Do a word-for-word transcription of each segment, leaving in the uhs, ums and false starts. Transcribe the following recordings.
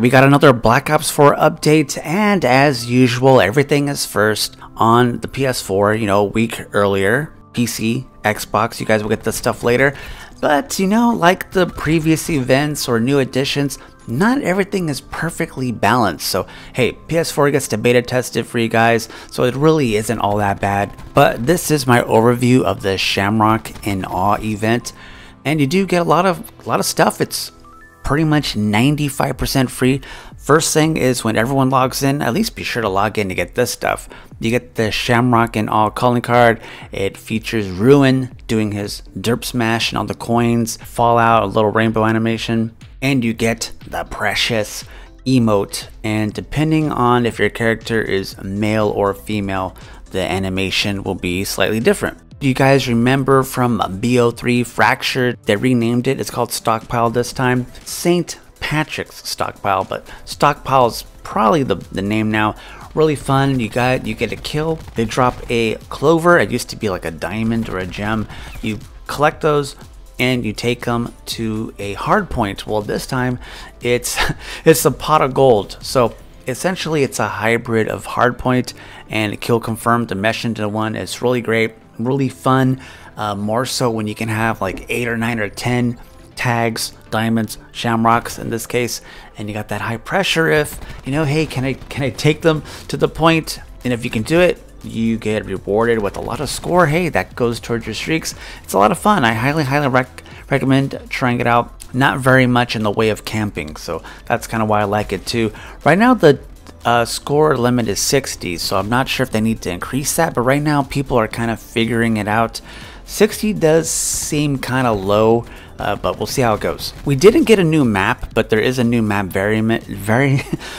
We got another Black Ops four update, and as usual, everything is first on the P S four, you know, a week earlier. P C, Xbox, you guys will get this stuff later. But, you know, like the previous events or new additions, not everything is perfectly balanced. So, hey, P S four gets to beta test it for you guys, so it really isn't all that bad. But this is my overview of the Shamrock in Awe event, and you do get a lot of a lot of stuff. It's pretty much ninety-five percent free. First thing is, when everyone logs in, at least be sure to log in to get this stuff. You get the Shamrock in Awe calling card. It features Ruin doing his derp smash and all the coins, Fallout, a little rainbow animation, and you get the precious emote. And depending on if your character is male or female, the animation will be slightly different. Do you guys remember from B O three Fractured? They renamed it. It's called Stockpile this time. Saint Patrick's Stockpile, but Stockpile is probably the, the name now. Really fun. You got you get a kill. They drop a clover. It used to be like a diamond or a gem. You collect those and you take them to a hard point. Well, this time it's it's a pot of gold. So essentially it's a hybrid of hardpoint and kill confirmed to mesh into one. It's really great, really fun, uh, more so when you can have like eight or nine or ten tags, diamonds, shamrocks in this case, and you got that high pressure. If you know, hey, can I can I take them to the point? And if you can do it, you get rewarded with a lot of score. Hey, that goes towards your streaks. It's a lot of fun. I highly highly rec recommend trying it out. Not very much in the way of camping, so that's kind of why I like it too. Right now the uh, score limit is sixty, so I'm not sure if they need to increase that, but right now people are kind of figuring it out. sixty does seem kind of low, uh, but we'll see how it goes. We didn't get a new map, but there is a new map variant, very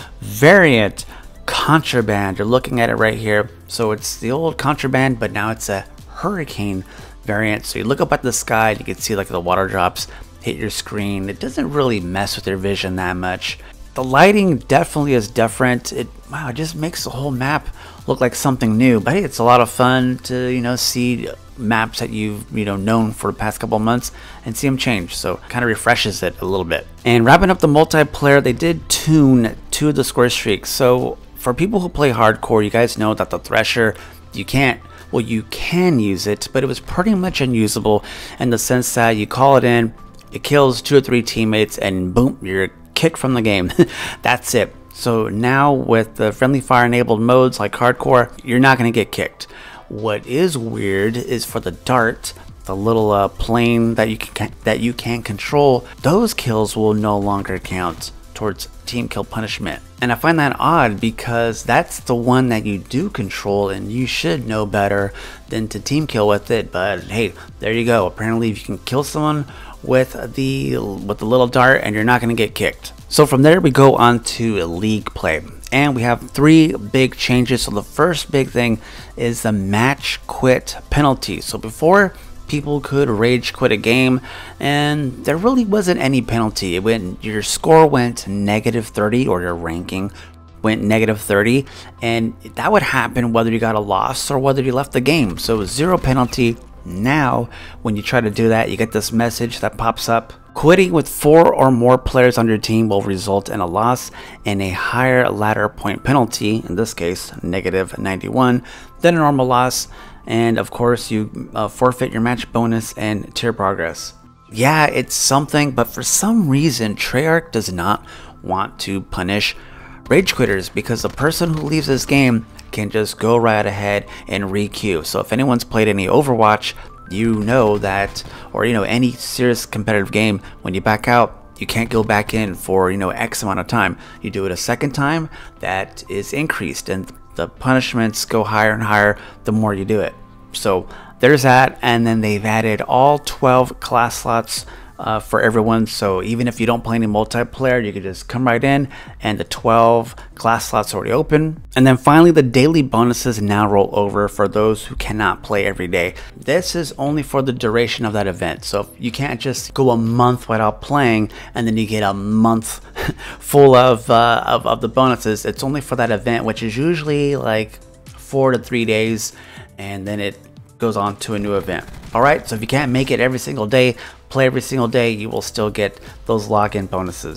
variant, Contraband. You're looking at it right here. So it's the old Contraband, but now it's a hurricane variant. So you look up at the sky, you can see like the water drops hit your screen. It doesn't really mess with your vision that much. The lighting definitely is different. It wow, it just makes the whole map look like something new. But hey, it's a lot of fun to, you know, see maps that you've, you know, known for the past couple months and see them change. So kind of refreshes it a little bit. And wrapping up the multiplayer, they did tune two of the score streaks. So for people who play hardcore, you guys know that the Thresher, you can't, well, you can use it, but it was pretty much unusable in the sense that you call it in, it kills two or three teammates, and boom, you're kicked from the game. That's it. So now with the friendly fire enabled modes like hardcore, you're not going to get kicked. What is weird is for the dart, the little uh, plane that you can that you can control, those kills will no longer count towards team kill punishment. And I find that odd because that's the one that you do control, and you should know better than to team kill with it. But hey, there you go. Apparently if you can kill someone with the with the little dart, and you're not going to get kicked. So from there we go on to league play, and we have three big changes. So the first big thing is the match quit penalty. So before, people could rage quit a game and there really wasn't any penalty. It went, your score went negative thirty, or your ranking went negative thirty, and that would happen whether you got a loss or whether you left the game. So it was zero penalty. Now when you try to do that, you get this message that pops up: quitting with four or more players on your team will result in a loss and a higher ladder point penalty, in this case negative ninety-one, than a normal loss. And of course you uh, forfeit your match bonus and tier progress. Yeah, it's something, but for some reason Treyarch does not want to punish rage quitters, because the person who leaves this game can just go right ahead and re-queue. So if anyone's played any Overwatch, you know that, or you know, any serious competitive game, when you back out, you can't go back in for, you know, X amount of time. You do it a second time, that is increased, and the punishments go higher and higher the more you do it. So there's that. And then they've added all twelve class slots uh, for everyone. So even if you don't play any multiplayer, you can just come right in and the twelve class slots already open. And then finally, the daily bonuses now roll over for those who cannot play every day. This is only for the duration of that event. So you can't just go a month without playing and then you get a month full of, uh, of, of the bonuses. It's only for that event, which is usually like four to three days, and then it goes on to a new event. All right, so if you can't make it every single day, play every single day, you will still get those login bonuses.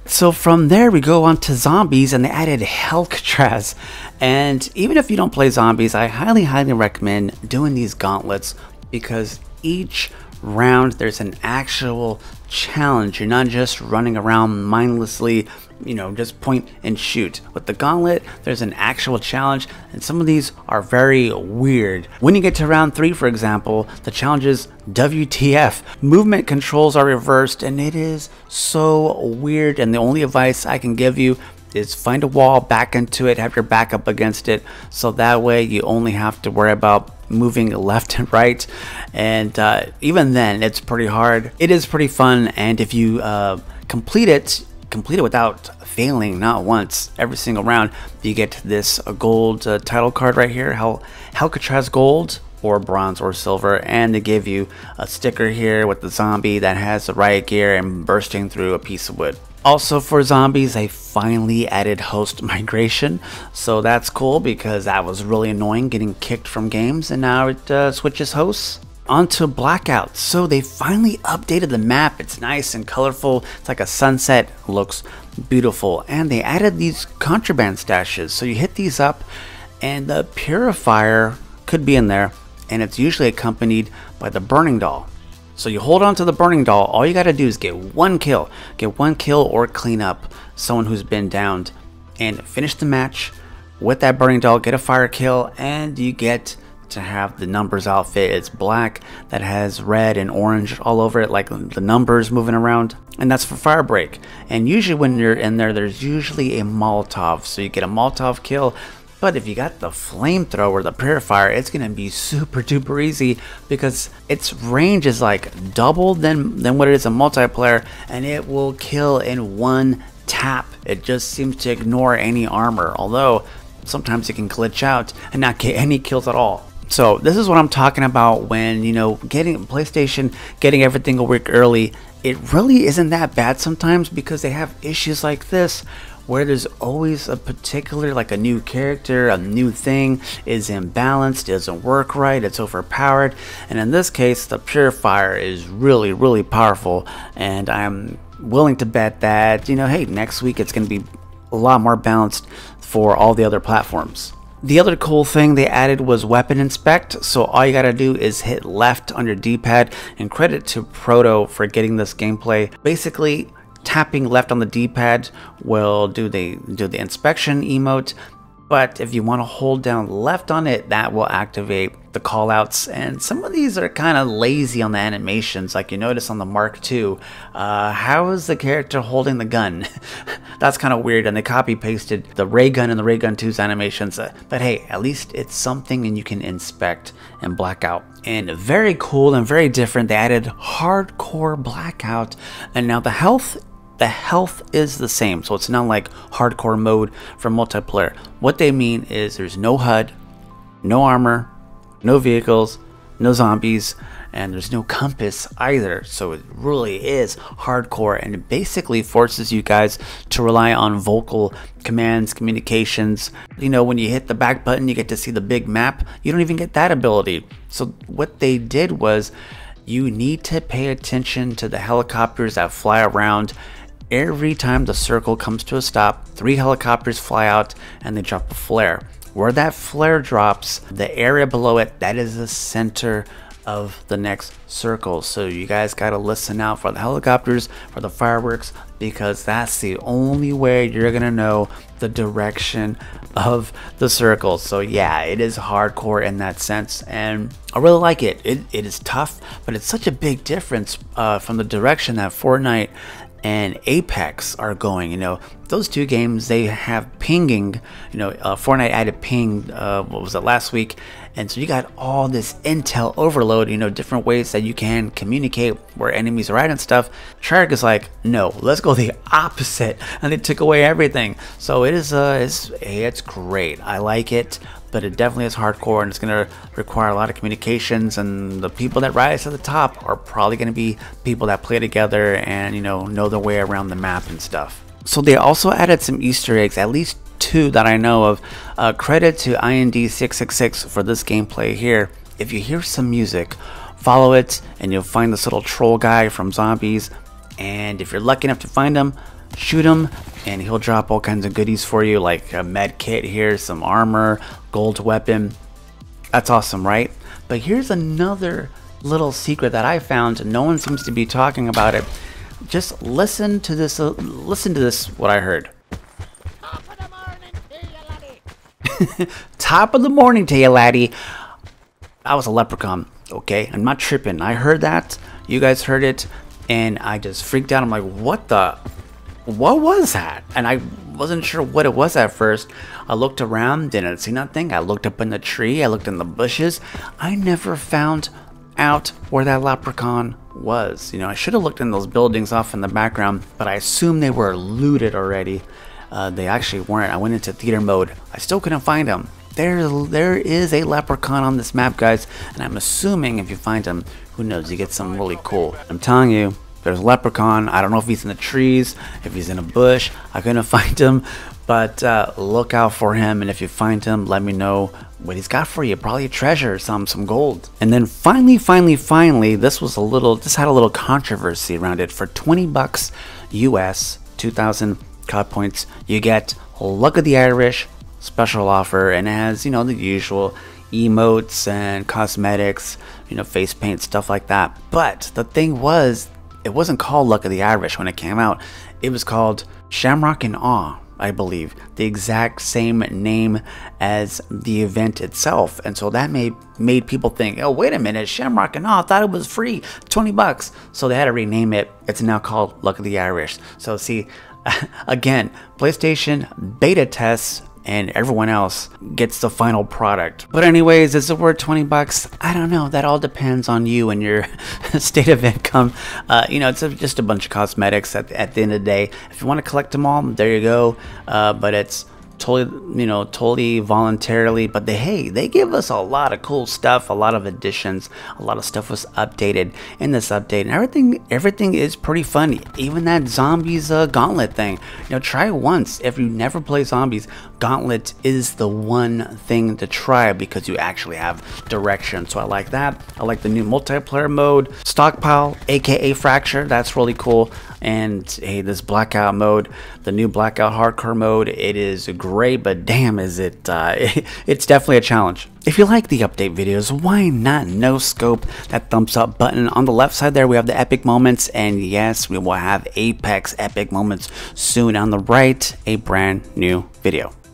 So from there we go on to zombies, and they added Helcatraz. And even if you don't play zombies, I highly highly recommend doing these gauntlets, because each round there's an actual challenge. You're not just running around mindlessly, you know, just point and shoot. With the gauntlet, there's an actual challenge, and some of these are very weird. When you get to round three, for example, the challenge is W T F. Movement controls are reversed, and it is so weird, and the only advice I can give you is find a wall, back into it, have your back up against it, so that way you only have to worry about moving left and right. And uh, even then, it's pretty hard. It is pretty fun, and if you uh, complete it, complete it without failing, not once, every single round, you get this uh, gold uh, title card right here, Hel Helcatraz Gold, or bronze or silver, and they give you a sticker here with the zombie that has the riot gear and bursting through a piece of wood. Also for zombies, they finally added host migration, so that's cool because that was really annoying, getting kicked from games, and now it uh, switches hosts. Onto Blackout. So they finally updated the map. It's nice and colorful. It's like a sunset, looks beautiful, and they added these contraband stashes. So you hit these up and the purifier could be in there, and it's usually accompanied by the burning doll. So you hold on to the burning doll. All you got to do is get one kill, get one kill or clean up someone who's been downed, and finish the match with that burning doll, get a fire kill, and you get to have the numbers outfit. It's black that has red and orange all over it, like the numbers moving around, and that's for fire break. And usually when you're in there, there's usually a Molotov, so you get a Molotov kill. But if you got the flamethrower, the purifier, it's gonna be super duper easy because its range is like double than than what it is in multiplayer, and it will kill in one tap. It just seems to ignore any armor, although sometimes it can glitch out and not get any kills at all. So this is what I'm talking about when, you know, getting PlayStation, getting everything a week early. It really isn't that bad sometimes because they have issues like this where there's always a particular, like a new character, a new thing is imbalanced, doesn't work right, it's overpowered. And in this case, the purifier is really, really powerful. And I'm willing to bet that, you know, hey, next week it's going to be a lot more balanced for all the other platforms. The other cool thing they added was weapon inspect, so all you gotta do is hit left on your D-pad, and credit to Proto for getting this gameplay. Basically, tapping left on the D-pad will do the do the inspection emote, but if you want to hold down left on it, that will activate the callouts. And some of these are kind of lazy on the animations, like you notice on the Mark two. Uh, how is the character holding the gun? That's kind of weird, and they copy pasted the ray gun and the ray gun two's animations. Uh, but hey, at least it's something and you can inspect and Blackout. And very cool and very different, they added hardcore Blackout, and now the health The health is the same, so it's not like hardcore mode for multiplayer. What they mean is there's no H U D, no armor, no vehicles, no zombies, and there's no compass either. So it really is hardcore, and it basically forces you guys to rely on vocal commands, communications. You know, when you hit the back button, you get to see the big map. You don't even get that ability. So what they did was you need to pay attention to the helicopters that fly around. Every time the circle comes to a stop, three helicopters fly out and they drop a flare. Where that flare drops, the area below it, that is the center of the next circle. So you guys got to listen out for the helicopters, for the fireworks, because that's the only way you're gonna know the direction of the circle. So yeah, it is hardcore in that sense, and I really like it. It, it is tough, but it's such a big difference uh, from the direction that Fortnite and Apex are going. You know, those two games, they have pinging. You know, uh, Fortnite added ping, uh, what was it, last week, and so you got all this intel overload, you know, different ways that you can communicate where enemies are at and stuff. Treyarch is like, no, let's go the opposite, and they took away everything. So it is, uh, it's, it's great. I like it, but it definitely is hardcore, and it's going to require a lot of communications, and the people that rise to the top are probably going to be people that play together and, you know, know their way around the map and stuff. So they also added some Easter eggs, at least two that I know of. Uh, credit to I N D six six six for this gameplay here. If you hear some music, follow it and you'll find this little troll guy from Zombies, and if you're lucky enough to find him, shoot him, and he'll drop all kinds of goodies for you, like a med kit here, some armor, gold weapon. That's awesome, right? But here's another little secret that I found. No one seems to be talking about it. Just listen to this. Uh, listen to this. What I heard. Top of the morning to you, laddie. Top of the morning to you, laddie. I was a leprechaun. Okay, I'm not tripping. I heard that. You guys heard it, and I just freaked out. I'm like, what the? What was that? And I wasn't sure what it was at first. I looked around, didn't see nothing. I looked up in the tree. I looked in the bushes. I never found out where that leprechaun was. You know, I should have looked in those buildings off in the background, but I assumed they were looted already. Uh, they actually weren't. I went into theater mode. I still couldn't find him. There, there is a leprechaun on this map, guys, and I'm assuming if you find him, who knows, you get something really cool. I'm telling you, there's a leprechaun. I don't know if he's in the trees, if he's in a bush. I couldn't find him, but uh, look out for him, and if you find him, let me know what he's got for you. Probably a treasure, some some gold. And then finally, finally, finally, this was a little, this had a little controversy around it. For twenty bucks U S, two thousand C O D points, you get Luck of the Irish special offer, and it has, you know, the usual emotes and cosmetics, you know, face paint, stuff like that. But the thing was, it wasn't called Luck of the Irish when it came out. It was called Shamrock and Awe, I believe, the exact same name as the event itself. And so that made made people think, oh, wait a minute, Shamrock and Awe, I thought it was free, twenty bucks. So they had to rename it. It's now called Luck of the Irish. So see, again, PlayStation beta tests, and everyone else gets the final product. But anyways, is it worth twenty bucks? I don't know. That all depends on you and your state of income. Uh, you know, it's a, just a bunch of cosmetics at, at the end of the day. If you want to collect them all, there you go. Uh, but it's totally, you know, totally voluntarily. But they, hey, they give us a lot of cool stuff, a lot of additions, a lot of stuff was updated in this update, and everything, everything is pretty fun. Even that zombies uh, gauntlet thing. You know, try it once. If you never play zombies, Gauntlet is the one thing to try because you actually have direction. So I like that. I like the new multiplayer mode, Stockpile, aka Fracture. That's really cool. And hey, this Blackout mode, the new Blackout Hardcore mode, it is great, but damn, is it, uh, it it's definitely a challenge. If you like the update videos, why not no scope that thumbs up button? On the left side there, we have the epic moments, and yes, we will have Apex epic moments soon. On the right, a brand new video.